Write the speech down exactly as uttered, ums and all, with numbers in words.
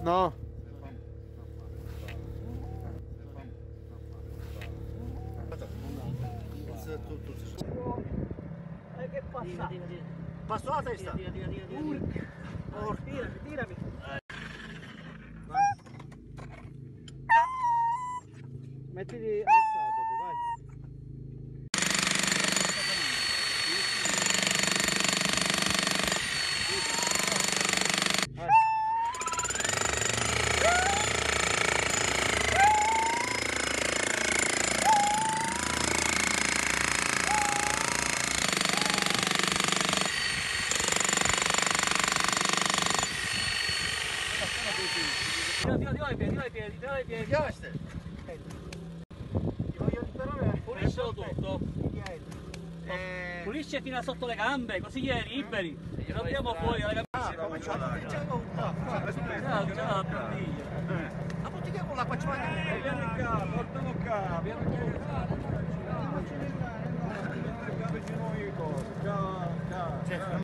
No. Eh, che passa? Passo la testa. Tira, tira, tira, tira. Porca, tirami, tirami. Mettiti alzato tu, vai. Vai. Tira, tira, tira i piedi, tira i piedi, tira i piedi. Piaste. Puliscelo tutto. Pulisce fino a sotto le gambe, così gli è liberi. Non abbiamo fuori alle gambe. Ah, come c'è la Già, già la bottiglia. La bottiglia con l'acqua ci va. Vieni qua, portalo qua, vieni qua. Ciao, ciao.